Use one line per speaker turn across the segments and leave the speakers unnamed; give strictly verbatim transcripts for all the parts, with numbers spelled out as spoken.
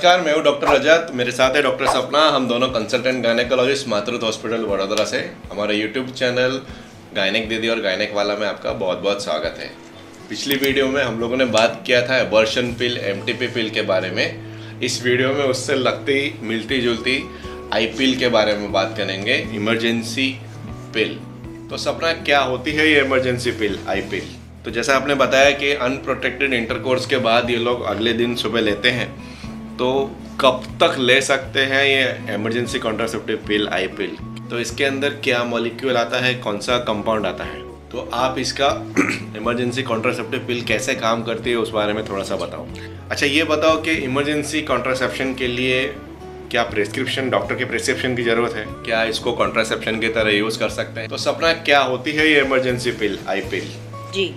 नमस्कार, मैं हूं डॉक्टर रजत। मेरे साथ है डॉक्टर सपना। हम दोनों consultant gynaecologist Matrutva hospital Vadodara से। हमारे यूट्यूब चैनल गायनेक दीदी और गायनेक वाला में आपका बहुत बहुत स्वागत है। पिछली वीडियो में हम लोगों ने बात किया था एबॉर्शन पिल, एमटीपी पिल के बारे में। इस वीडियो में उससे लगती मिलती जुलती आई पिल के बारे में बात करेंगे, इमरजेंसी पिल। तो सपना, क्या होती है ये इमरजेंसी पिल, आई पिल? तो जैसा आपने बताया कि अनप्रोटेक्टेड इंटरकोर्स के बाद ये लोग अगले दिन सुबह लेते हैं, तो कब तक ले सकते हैं ये इमरजेंसी कॉन्ट्रासेप्टिव पिल, आई पिल? तो इसके अंदर क्या मॉलिक्यूल आता है, कौन सा कंपाउंड आता है, तो आप इसका इमरजेंसी कॉन्ट्रासेप्टिव पिल कैसे काम करती है उस बारे में थोड़ा सा बताओ। अच्छा, ये बताओ कि इमरजेंसी कॉन्ट्रासेप्शन के लिए क्या प्रिस्क्रिप्शन, डॉक्टर के प्रिस्क्रिप्शन की जरूरत है? क्या इसको कॉन्ट्रासेप्शन की तरह यूज कर सकते हैं? तो सपना, क्या होती है ये इमरजेंसी पिल, आई पिल?
जी,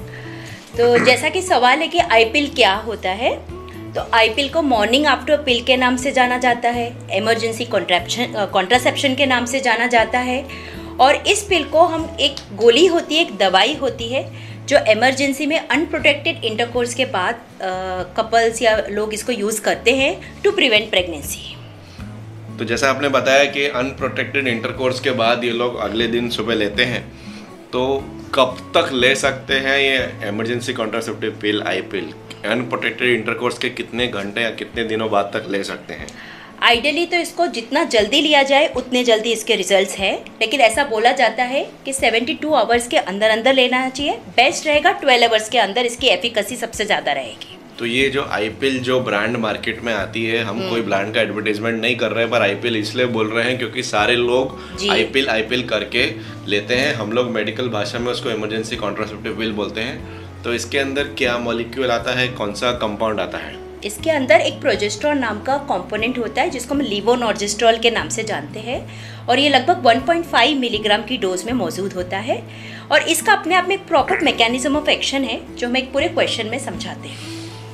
तो जैसा कि सवाल है कि आई पिल क्या होता है, तो आई पिल को मॉर्निंग आफ्टर पिल के नाम से जाना जाता है, इमरजेंसी कॉन्ट्रैप्शन कॉन्ट्रासेप्शन के नाम से जाना जाता है। और इस पिल को हम, एक गोली होती है, एक दवाई होती है जो इमरजेंसी में अनप्रोटेक्टेड इंटरकोर्स के बाद कपल्स या लोग इसको यूज़ करते हैं टू प्रिवेंट प्रेगनेंसी।
तो जैसा आपने बताया कि अनप्रोटेक्टेड इंटरकोर्स के बाद ये लोग अगले दिन सुबह लेते हैं, तो कब तक ले सकते हैं ये emergency contraceptive pill, I pill? Unprotected intercourse के कितने घंटे या कितने दिनों बाद तक ले सकते हैं?
आइडियली तो इसको जितना जल्दी लिया जाए उतने जल्दी इसके रिजल्ट्स हैं, लेकिन ऐसा बोला जाता है कि बहत्तर आवर्स के अंदर अंदर लेना चाहिए। बेस्ट रहेगा बारह आवर्स के अंदर, इसकी एफिकेसी सबसे ज़्यादा रहेगी।
तो ये जो आई पिल जो ब्रांड मार्केट में आती है, हम कोई ब्रांड का एडवर्टाइजमेंट नहीं कर रहे हैं, पर आई पिल इसलिए बोल रहे हैं क्योंकि सारे लोग आई पिल आई पिल करके लेते हैं। हम लोग मेडिकल भाषा में उसको इमरजेंसी कॉन्ट्रासेप्टिव पिल बोलते हैं। तो इसके अंदर क्या मॉलिक्यूल आता है, कौन सा कंपाउंड आता है?
इसके अंदर एक प्रोजेस्ट्रॉन नाम का कंपोनेंट होता है जिसको हम लेवोनॉर्जेस्ट्रल के नाम से जानते हैं, और ये लगभग एक पॉइंट पाँच मिलीग्राम की डोज में मौजूद होता है। और इसका अपने आप में एक प्रॉपर मैकेनिज्म ऑफ एक्शन है जो हम एक पूरे क्वेश्चन में समझाते हैं।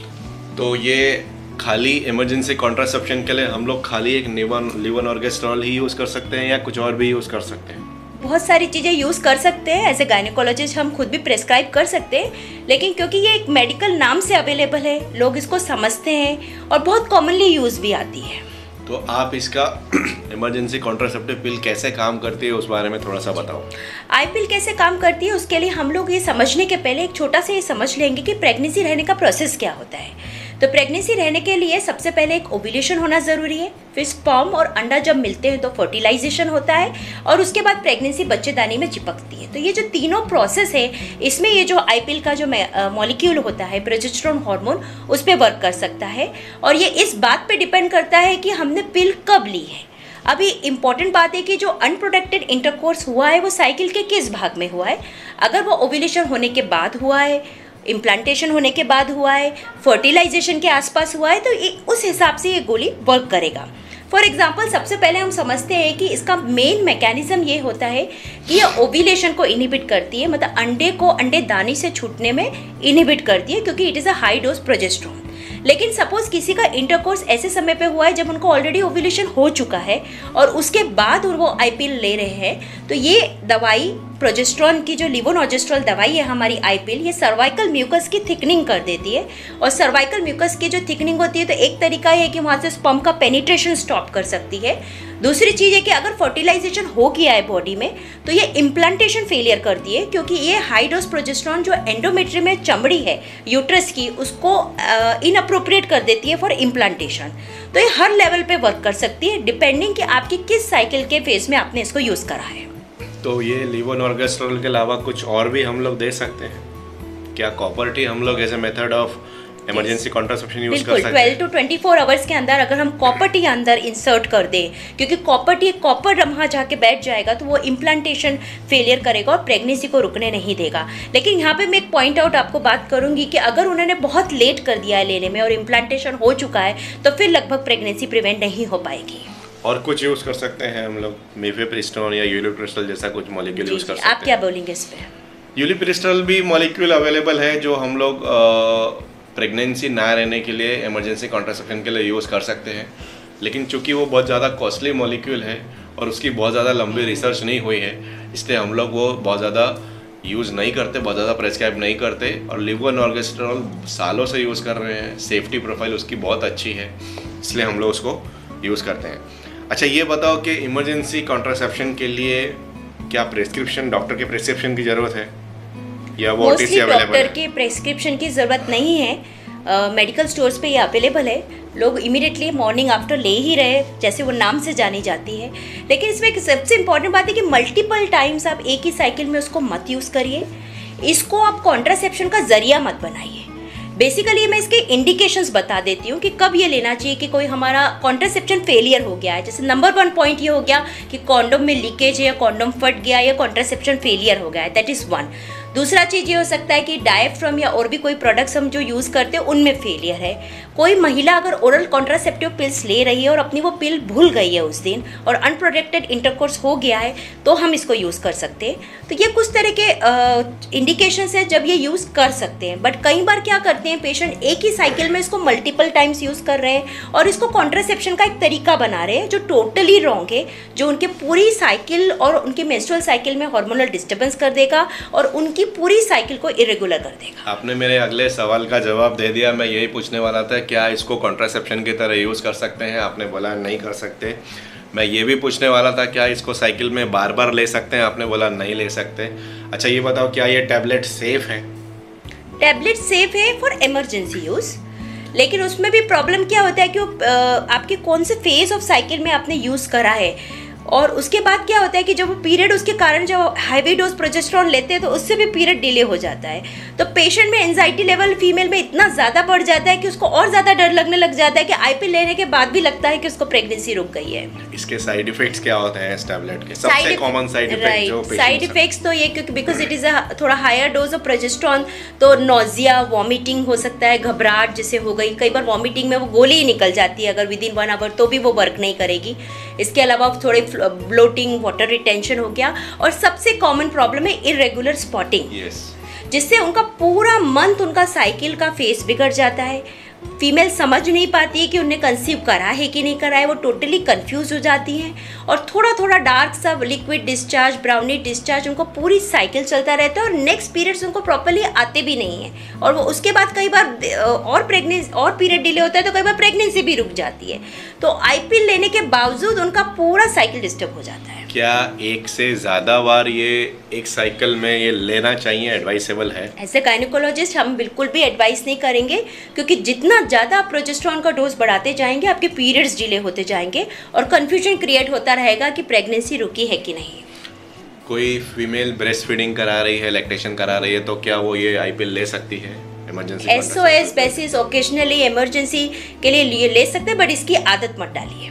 तो ये खाली इमरजेंसी कॉन्ट्रासेप्शन के लिए हम लोग खाली एक लेवोनॉर्जेस्ट्रल ही यूज़ कर सकते हैं या कुछ और भी यूज़ कर सकते हैं?
बहुत सारी चीज़ें यूज़ कर सकते हैं। एज ए गायनेकोलॉजिस्ट हम खुद भी प्रेस्क्राइब कर सकते हैं, लेकिन क्योंकि ये एक मेडिकल नाम से अवेलेबल है, लोग इसको समझते हैं और बहुत कॉमनली यूज़ भी आती है।
तो आप इसका इमरजेंसी कॉन्ट्रासेप्टिव पिल कैसे काम करती है उस बारे में थोड़ा सा बताओ।
आई पिल कैसे काम करती है उसके लिए हम लोग ये समझने के पहले एक छोटा सा ये समझ लेंगे कि प्रेगनेंसी रहने का प्रोसेस क्या होता है। तो प्रेगनेंसी रहने के लिए सबसे पहले एक ओव्यूलेशन होना ज़रूरी है, फिर स्पर्म और अंडा जब मिलते हैं तो फर्टिलाइजेशन होता है, और उसके बाद प्रेगनेंसी बच्चेदानी में चिपकती है। तो ये जो तीनों प्रोसेस है, इसमें ये जो आई पिल का जो मॉलिक्यूल होता है, प्रोजेस्टेरोन हार्मोन, उस पर वर्क कर सकता है। और ये इस बात पे डिपेंड करता है कि हमने पिल कब ली है। अभी इम्पॉर्टेंट बात है कि जो अनप्रोटेक्टेड इंटरकोर्स हुआ है वो साइकिल के किस भाग में हुआ है। अगर वो ओव्यूलेशन होने के बाद हुआ है, इम्प्लांटेशन होने के बाद हुआ है, फर्टिलाइजेशन के आसपास हुआ है, तो उस हिसाब से ये गोली वर्क करेगा। फॉर एग्जाम्पल, सबसे पहले हम समझते हैं कि इसका मेन मैकेनिज्म ये होता है कि ये ओव्यूलेशन को इनहिबिट करती है, मतलब अंडे को अंडे दानी से छूटने में इनहिबिट करती है, क्योंकि it is a high dose progesterone. लेकिन सपोज किसी का इंटरकोर्स ऐसे समय पे हुआ है जब उनको ऑलरेडी ओव्यूलेशन हो चुका है और उसके बाद वो आई पिल ले रहे हैं, तो ये दवाई प्रोजेस्टेरोन की जो लेवोनॉर्जेस्ट्रल दवाई है हमारी आई पिल, ये सर्वाइकल म्यूकस की थिकनिंग कर देती है। और सर्वाइकल म्यूकस की जो थिकनिंग होती है, तो एक तरीका है कि वहाँ से स्पर्म का पेनिट्रेशन स्टॉप कर सकती है। दूसरी चीज़ है कि अगर फर्टिलाइजेशन हो गया है बॉडी में, तो ये इम्प्लांटेशन फेलियर करती है, क्योंकि ये हाई डोज प्रोजेस्टेरोन जो एंडोमेट्रियम में चमड़ी है यूट्रस की, उसको इनअप्रोप्रिएट कर देती है फॉर इम्प्लांटेशन। तो ये हर लेवल पे वर्क कर सकती है, डिपेंडिंग कि आपकी किस साइकिल के फेज में आपने इसको यूज़ करा है।
तो ये लेवोनॉर्जेस्ट्रल के अलावा कुछ और भी हम लोग दे सकते हैं क्या? कॉपर टी हम लोग as a method of emergency contraception use कर सकते हैं?
Twelve to twenty four hours के अंदर अगर हम कॉपर टी अंदर इंसर्ट कर दें, क्योंकि कॉपर टी कॉपर वहाँ जाके बैठ जाएगा तो वो इम्प्लांटेशन फेलियर करेगा और प्रेगनेंसी को रुकने नहीं देगा। लेकिन यहाँ पे मैं एक पॉइंट आउट आपको बात करूँगी कि अगर उन्होंने बहुत लेट कर दिया है लेने में और इम्प्लांटेशन हो चुका है, तो फिर लगभग प्रेगनेंसी प्रिवेंट नहीं हो पाएगी।
और कुछ यूज़ कर सकते हैं हम लोग, मिफेप्रिस्टोन या यूलिप्रिस्टल जैसा कुछ मॉलिक्यूल यूज़ कर सकते हैं?
आप क्या बोलेंगे इस पे?
यूलिप्रिस्टल भी मॉलिक्यूल अवेलेबल है जो हम लोग प्रेगनेंसी ना रहने के लिए इमरजेंसी कॉन्ट्रासेप्शन के लिए यूज़ कर सकते हैं, लेकिन चूंकि वो बहुत ज़्यादा कॉस्टली मॉलिक्यूल है और उसकी बहुत ज़्यादा लंबी रिसर्च नहीं हुई है, इसलिए हम लोग वो बहुत ज़्यादा यूज़ नहीं करते, बहुत ज़्यादा प्रेस्क्राइब नहीं करते, और लेवोनॉर्गेस्ट्रॉल सालों से यूज़ कर रहे हैं, सेफ्टी प्रोफाइल उसकी बहुत अच्छी है, इसलिए हम लोग उसको यूज़ करते हैं। अच्छा ये बताओ कि इमरजेंसी कॉन्ट्रासेप्शन के लिए क्या प्रेस्क्रिप्शन, डॉक्टर के प्रेस्क्रिप्शन की ज़रूरत है या वो ओटीसी अवेलेबल है?
डॉक्टर के प्रेस्क्रिप्शन की ज़रूरत नहीं है, मेडिकल स्टोर्स पे ये अवेलेबल है, लोग इमीडिएटली मॉर्निंग आफ्टर ले ही रहे, जैसे वो नाम से जानी जाती है। लेकिन इसमें एक सबसे इम्पॉर्टेंट बात है कि मल्टीपल टाइम्स आप एक ही साइकिल में उसको मत यूज़ करिए, इसको आप कॉन्ट्रासेप्शन का जरिया मत बनाइए। बेसिकली मैं इसके इंडिकेशंस बता देती हूँ कि कब ये लेना चाहिए कि कोई हमारा कॉन्ट्रासेप्शन फेलियर हो गया है। जैसे नंबर वन पॉइंट ये हो गया कि कॉन्डोम में लीकेज है या कॉन्डोम फट गया या कॉन्ट्रासेप्शन फेलियर हो गया है, दैट इज़ वन। दूसरा चीज़ ये हो सकता है कि डायफ्राम या और भी कोई प्रोडक्ट्स हम जो यूज़ करते हैं उनमें फेलियर है। कोई महिला अगर ओरल कॉन्ट्रासेप्टिव पिल्स ले रही है और अपनी वो पिल भूल गई है उस दिन और अनप्रोटेक्टेड इंटरकोर्स हो गया है, तो हम इसको यूज़ कर सकते हैं। तो ये कुछ तरह के इंडिकेशंस है जब ये यूज़ कर सकते हैं। बट कई बार क्या करते हैं, पेशेंट एक ही साइकिल में इसको मल्टीपल टाइम्स यूज़ कर रहे हैं और इसको कॉन्ट्रासेप्शन का एक तरीका बना रहे हैं जो टोटली रॉन्ग है, जो उनके पूरी साइकिल और उनके मेंस्ट्रुअल साइकिल में हार्मोनल डिस्टर्बेंस कर देगा और उनकी पूरी साइकिल को इरेगुलर कर देगा।
आपने मेरे अगले सवाल का जवाब दे दिया। मैं यही पूछने वाला था, क्या इसको कॉन्ट्रासेप्शन की तरह यूज़ कर सकते हैं? आपने बोला नहीं कर सकते। मैं ये भी पूछने वाला था, क्या इसको साइकिल में बार बार ले सकते हैं? आपने बोला नहीं ले सकते। अच्छा ये बताओ, क्या ये टैबलेट सेफ है?
टैबलेट सेफ है फॉर इमरजेंसी यूज़, लेकिन उसमें भी प्रॉब्लम क्या होता है कि वो आपके कौन से फेज ऑफ साइकिल में आपने यूज़ करा है, और उसके बाद क्या होता है कि जब वो पीरियड उसके कारण जब हाईवे डोज प्रोजेस्टेरॉन लेते हैं तो उससे भी पीरियड डिले हो जाता है। तो पेशेंट में एंजाइटी लेवल फीमेल में इतना ज़्यादा बढ़ जाता है कि उसको और ज़्यादा डर लगने लग जाता है कि आईपी लेने के बाद भी लगता है कि उसको प्रेगनेंसी रुक गई है।
इसके साइड इफेक्ट्स क्या होते हैं इस टैबलेट के? सबसे कॉमन साइड इफेक्ट जो
साइड इफेक्ट्स तो ये, क्योंकि बिकॉज इट इज़ अ थोड़ा हायर डोज ऑफ प्रोजेस्टेरॉन, तो नोजिया, वॉमिटिंग हो सकता है, घबराहट जैसे हो गई। कई बार वॉमिटिंग में वो गोली ही निकल जाती है अगर विद इन वन आवर, तो भी वो वर्क नहीं करेगी। इसके अलावा थोड़े ब्लोटिंग, वाटर रिटेंशन हो गया, और सबसे कॉमन प्रॉब्लम है इरेगुलर स्पॉटिंग, yes. जिससे उनका पूरा मंथ उनका साइकिल का फेस बिगड़ जाता है। फीमेल समझ नहीं पाती है कि उन्हें कंसीव करा है कि नहीं करा है, वो टोटली कंफ्यूज हो जाती हैं और थोड़ा थोड़ा डार्क सा लिक्विड डिस्चार्ज, ब्राउनी डिस्चार्ज उनको पूरी साइकिल चलता रहता है और नेक्स्ट पीरियड्स उनको प्रॉपर्ली आते भी नहीं हैं, और वो उसके बाद कई बार और प्रेगनेंसी और पीरियड डिले होता है तो कई बार प्रेगनेंसी भी रुक जाती है। तो आईपील लेने के बावजूद उनका पूरा साइकिल डिस्टर्ब हो जाता है।
क्या एक से ज़्यादा बार ये एक साइकिल में ये लेना चाहिए, एडवाइसेबल है?
एज ए गायनेकोलॉजिस्ट हम बिल्कुल भी एडवाइस नहीं करेंगे, क्योंकि जितना ज़्यादा आप प्रोजेस्टेरॉन का डोज बढ़ाते जाएंगे आपके पीरियड्स डिले होते जाएंगे और कन्फ्यूजन क्रिएट होता रहेगा कि प्रेगनेंसी रुकी है कि नहीं।
कोई फीमेल ब्रेस्ट फीडिंग करा रही है, लैक्टेशन करा रही है, तो क्या वो ये आईपीएल ले सकती है? Emergency
SOS basis occasionally emergency के लिए ले सकते हैं, बट इसकी आदत मत डालिए।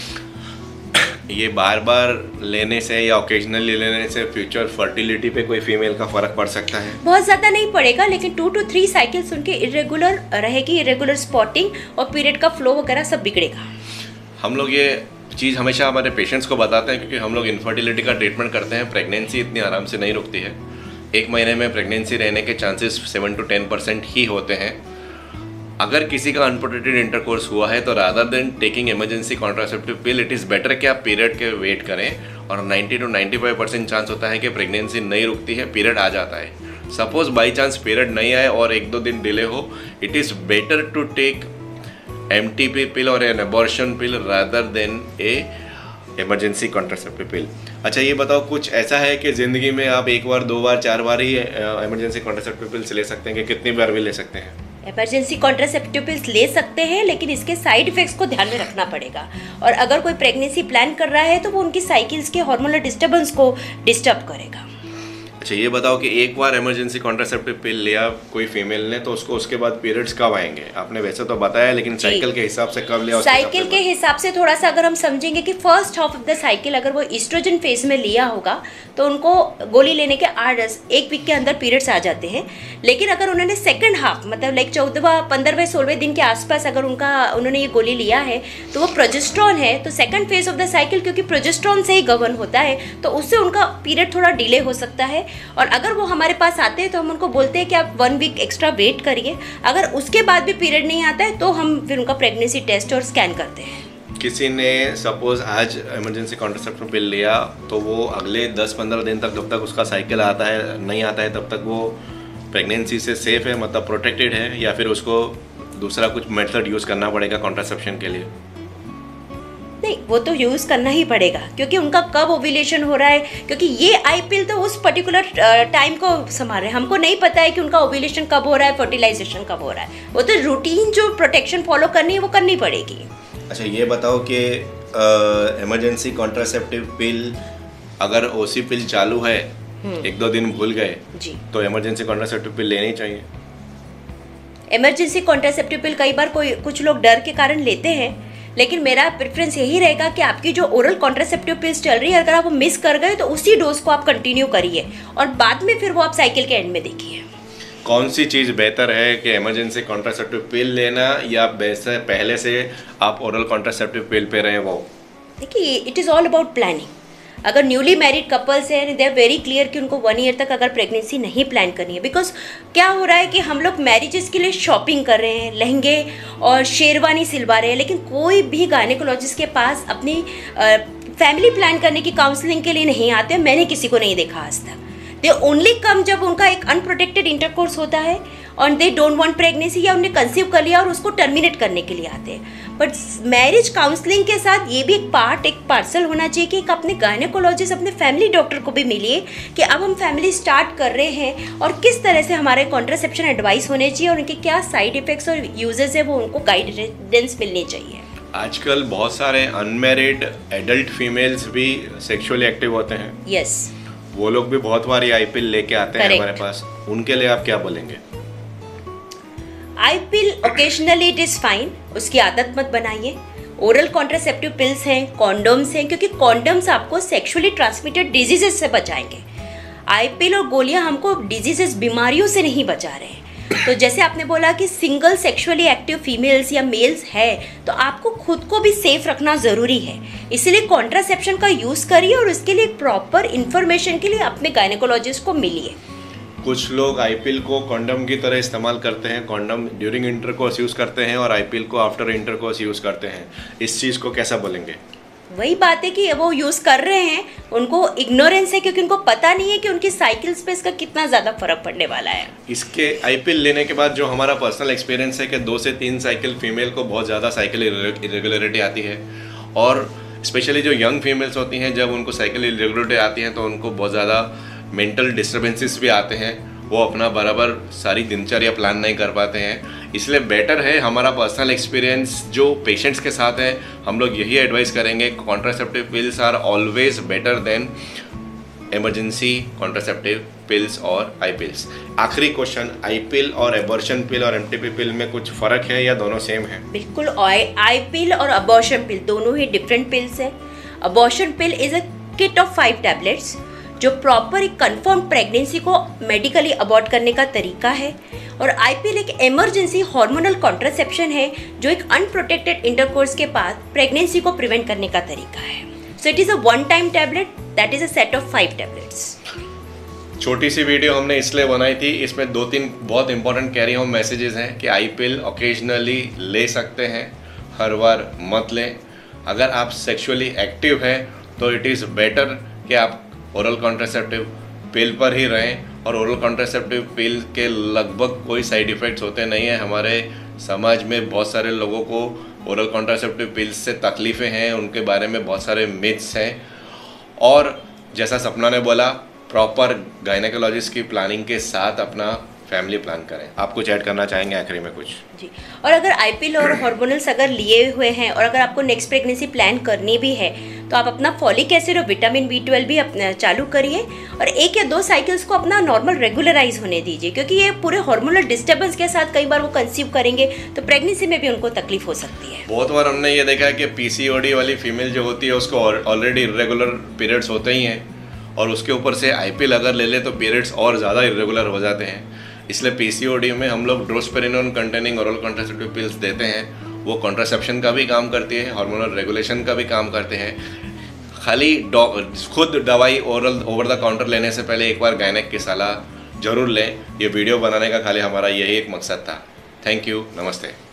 ये बार बार लेने से या ओकेजनली लेने से फ्यूचर फर्टिलिटी पे कोई फीमेल का फर्क पड़ सकता है?
बहुत ज़्यादा नहीं पड़ेगा, लेकिन टू टू थ्री साइकिल्स उनके इरेगुलर रहेगी, इरेगुलर स्पॉटिंग और पीरियड का फ्लो वगैरह सब बिगड़ेगा। हम
लोग ये चीज़ हमेशा हमारे पेशेंट्स को बताते हैं, क्योंकि हम लोग इनफर्टिलिटी का ट्रीटमेंट करते हैं। प्रेगनेंसी इतनी आराम से नहीं रुकती है, एक महीने में प्रेगनेंसी रहने के chances seven to ten percent ही होते हैं। अगर किसी का अनप्रोटेक्टेड इंटरकोर्स हुआ है तो rather than taking emergency contraceptive pill, it is better कि आप पीरियड के वेट करें, और ninety to ninety five percent chance होता है कि प्रेगनेंसी नहीं रुकती है, पीरियड आ जाता है। सपोज बाई चांस पीरियड नहीं आए और एक दो दिन डिले हो, it is better to take M T P pill और an abortion pill rather than a emergency contraceptive pill. अच्छा ये बताओ, कुछ ऐसा है कि ज़िंदगी में आप एक बार, दो बार, चार बार ही इमरजेंसी कॉन्ट्रासेप्टिव पिल्स ले सकते हैं, कि कितनी बार भी ले सकते हैं?
इमरजेंसी कॉन्ट्रासेप्टिव पिल्स ले सकते हैं, लेकिन इसके साइड इफेक्ट्स को ध्यान में रखना पड़ेगा, और अगर कोई प्रेगनेंसी प्लान कर रहा है तो वो उनकी साइकिल्स के हार्मोनल डिस्टर्बेंस को डिस्टर्ब करेगा।
अच्छा ये बताओ कि एक बार इमरजेंसी कॉन्ट्रासेप्टिव पिल लिया कोई फीमेल ने, तो उसको उसके बाद पीरियड्स कब आएंगे? आपने वैसे तो बताया, लेकिन साइकिल के हिसाब से कब लिया?
साइकिल के हिसाब से थोड़ा सा अगर हम समझेंगे कि first half of the cycle अगर वो ईस्ट्रोजन फेज में लिया होगा तो उनको गोली लेने के आठ दस एक वीक के अंदर पीरियड्स आ जाते हैं। लेकिन अगर उन्होंने सेकंड हाफ, मतलब लाइक चौदहवा पंद्रहवें सोलहवें दिन के आसपास अगर उनका उन्होंने ये गोली लिया है तो वो प्रोजेस्टेरॉन है, तो second phase of the cycle क्योंकि प्रोजेस्टेरॉन से ही गवर्न होता है, तो उससे उनका पीरियड थोड़ा डिले हो सकता है। और अगर वो हमारे पास आते हैं तो हम उनको बोलते हैं कि आप वन वीक एक्स्ट्रा वेट करिए। अगर उसके बाद भी पीरियड नहीं आता है तो हम फिर उनका प्रेगनेंसी टेस्ट और स्कैन करते हैं।
किसी ने सपोज आज इमरजेंसी कॉन्ट्रासेप्टिव पिल लिया तो वो अगले दस पंद्रह दिन तक, जब तक उसका साइकिल आता है नहीं आता है, तब तक वो प्रेगनेंसी से सेफ है, मतलब प्रोटेक्टेड है, या फिर उसको दूसरा कुछ मेथड यूज़ करना पड़ेगा कॉन्ट्रासेप्शन के लिए?
नहीं, वो तो यूज़ करना ही पड़ेगा, क्योंकि उनका कब ओव्यूलेशन हो रहा है, क्योंकि ये आई पिल तो उस पर्टिकुलर टाइम को संभाल रहे हैं। हमको नहीं पता है कि उनका ओव्यूलेशन कब हो रहा है, फर्टिलाइजेशन कब हो रहा है। वो तो रूटीन जो प्रोटेक्शन फॉलो करनी है वो करनी पड़ेगी।
अच्छा, ये बताओ कि इमरजेंसी कॉन्ट्रासेप्टिव पिल अगर ओसी पिल चालू है, एक दो दिन भूल गए जी, तो इमरजेंसी कॉन्ट्रासेप्टिव पिल लेनी चाहिए?
इमरजेंसी कॉन्ट्रासेप्टिव पिल कई बार कोई कुछ लोग डर के कारण लेते हैं, लेकिन मेरा प्रेफरेंस यही रहेगा कि आपकी जो ओरल कॉन्ट्रासेप्टिव पिल्स चल रही है, अगर आप वो मिस कर गए तो उसी डोज को आप कंटिन्यू करिए और बाद में फिर वो आप साइकिल के एंड में देखिए।
कौन सी चीज़ बेहतर है कि इमरजेंसी कॉन्ट्रासेप्टिव पिल लेना या वैसे पहले से आप ओरल कॉन्ट्रासेप्टिव पिल पे रहे वो?
देखिए, it is all about planning. अगर न्यूली मैरिड कपल्स हैं, दे आर वेरी क्लियर कि उनको वन ईयर तक अगर प्रेगनेंसी नहीं प्लान करनी है, बिकॉज क्या हो रहा है कि हम लोग मैरिजेस के लिए शॉपिंग कर रहे हैं, लहंगे और शेरवानी सिलवा रहे हैं, लेकिन कोई भी गायनेकोलॉजिस्ट के पास अपनी फैमिली प्लान करने की काउंसलिंग के लिए नहीं आते। मैंने किसी को नहीं देखा आज तक। दे ओनली कम जब उनका एक अनप्रोटेक्टेड इंटरकोर्स होता है और दे डोंट वांट प्रेगनेंसी, या उन्हें कंसीव कर लिया और उसको टर्मिनेट करने के लिए आते हैं। बट मैरिज काउंसलिंग के साथ ये भी एक पार्ट, एक पार्सल होना चाहिए कि एक अपने गायनेकोलॉजिस्ट, अपने फैमिली डॉक्टर को भी मिलिए कि अब हम फैमिली स्टार्ट कर रहे हैं और किस तरह से हमारे कॉन्ट्रासेप्शन एडवाइस होने चाहिए और उनके क्या साइड इफेक्ट्स और यूजेस है, वो उनको गाइडेंस मिलनी चाहिए।
आजकल बहुत सारे अनमैरिड एडल्ट फीमेल्स भी सेक्सुअली एक्टिव होते हैं।
यस,
वो लोग भी बहुत बार आई पिल लेके आते हैं हमारे पास, उनके लिए आप क्या बोलेंगे?
I pill occasionally it is fine, उसकी आदत मत बनाइए। ओरल कॉन्ट्रासेप्टिव पिल्स हैं, कॉन्डोम्स हैं, क्योंकि कॉन्डोम्स आपको सेक्सुअली ट्रांसमिटेड डिजीजेस से बचाएंगे। आई पिल और गोलियां हमको डिजीजेस, बीमारियों से नहीं बचा रहे हैं। तो जैसे आपने बोला कि सिंगल सेक्सुअली एक्टिव फीमेल्स या मेल्स है, तो आपको खुद को भी सेफ रखना ज़रूरी है। इसलिए कॉन्ट्रासेप्शन का यूज़ करिए और उसके लिए प्रॉपर इन्फॉर्मेशन के लिए अपने गायनेकोलॉजिस्ट को मिलिए।
कुछ लोग आई पिल को कॉन्डम की तरह इस्तेमाल करते हैं, कॉन्डम ड्यूरिंग इंटरकोर्स यूज़ करते हैं और आई पिल को आफ्टर इंटरकोर्स यूज़ करते हैं। इस चीज़ को कैसा बोलेंगे?
वही बात है कि वो यूज़ कर रहे हैं, उनको इग्नोरेंस है, क्योंकि उनको पता नहीं है कि उनकी साइकिल्स पे इसका कितना ज़्यादा फर्क पड़ने वाला है।
इसके आई पिल लेने के बाद जो हमारा पर्सनल एक्सपीरियंस है कि दो से तीन साइकिल फीमेल को बहुत ज़्यादा साइकिल इरेगुलरिटी आती है, और स्पेशली जो यंग फीमेल्स होती हैं, जब उनको साइकिल इरेगुलरिटी आती है तो उनको बहुत ज़्यादा मेंटल डिस्टर्बेंसेस भी आते हैं, वो अपना बराबर सारी दिनचर्या प्लान नहीं कर पाते हैं। इसलिए बेटर है, हमारा पर्सनल एक्सपीरियंस जो पेशेंट्स के साथ है, हम लोग यही एडवाइस करेंगे, contraceptive pills are always better than emergency contraceptive pills और आई पिल्स। आखिरी क्वेश्चन, आई पिल और एबॉर्शन पिल और एमटीपी पिल में कुछ फ़र्क है या दोनों सेम है?
बिल्कुल, आई पिल और अबॉर्शन पिल दोनों ही डिफरेंट पिल्स हैं। Abortion pill is a kit of five tablets जो प्रॉपर एक कंफर्म प्रेगनेंसी को मेडिकली अबॉर्ट करने का तरीका है, और आई पिल एक इमरजेंसी हार्मोनल कॉन्ट्रासेप्शन है जो एक अनप्रोटेक्टेड इंटरकोर्स के बाद प्रेगनेंसी को प्रिवेंट करने का तरीका है। So it is a one time tablet that is a set of five tablets.
छोटी सी वीडियो हमने इसलिए बनाई थी, इसमें दो तीन बहुत इंपॉर्टेंट कैरी होम मैसेजेस हैं कि आई पिल ओकेजनली ले सकते हैं, हर बार मत लें। अगर आप सेक्सुअली एक्टिव हैं तो इट इज़ बेटर कि आप ओरल कॉन्ट्रासेप्टिव पिल पर ही रहें, और ओरल कॉन्ट्रासेप्टिव पिल के लगभग कोई साइड इफ़ेक्ट्स होते नहीं हैं। हमारे समाज में बहुत सारे लोगों को ओरल कॉन्ट्रासेप्टिव पिल्स से तकलीफ़ें हैं, उनके बारे में बहुत सारे मिथ्स हैं, और जैसा सपना ने बोला, प्रॉपर गायनेकोलॉजिस्ट की प्लानिंग के साथ अपना फैमिली प्लान करें। आप कुछ ऐड करना चाहेंगे आखिरी में कुछ? जी,
और अगर आई पिल और हार्मोनल्स अगर लिए हुए हैं और अगर आपको नेक्स्ट प्रेगनेंसी प्लान करनी भी है, तो आप अपना फॉलिक एसिड और विटामिन बी ट्वेल्व भी अपना चालू करिए और एक या दो साइकिल्स को अपना नॉर्मल रेगुलराइज होने दीजिए, क्योंकि ये पूरे हार्मोनल डिस्टर्बेंस के साथ कई बार वो कंसीव करेंगे तो प्रेगनेंसी में भी उनको तकलीफ हो सकती है।
बहुत बार हमने ये देखा है कि पीसीओडी वाली फीमेल जो होती है उसको ऑलरेडी इरेगुलर पीरियड्स होते ही हैं, और उसके ऊपर से आई पिल अगर ले ले तो पीरियड्स और ज़्यादा इरेगुलर हो जाते हैं। इसलिए पीसीओडी में हम लोग drospirenone containing oral contraceptive pills देते हैं। वो कॉन्ट्रासेप्शन का भी काम करती है, हार्मोनल रेगुलेशन का भी काम करते हैं। खाली खुद दवाई ओरल ओवर द काउंटर लेने से पहले एक बार गायनेक की सलाह जरूर लें। ये वीडियो बनाने का खाली हमारा यही एक मकसद था। थैंक यू, नमस्ते।